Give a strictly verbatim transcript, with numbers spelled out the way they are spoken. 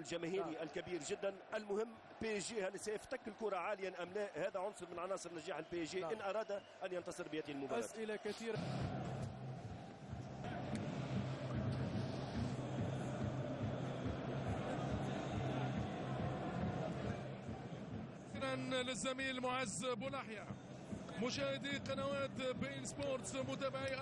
الجماهيري الكبير جدا. المهم بي اس جي هل سيفتك الكرة عاليا ام لا؟ هذا عنصر من عناصر نجاح البي اس جي ان اراد ان ينتصر بهذه المباراة. أسئلة كثيرة. للزميل معز بولحية. مشاهدي قنوات بين سبورتس، متابعي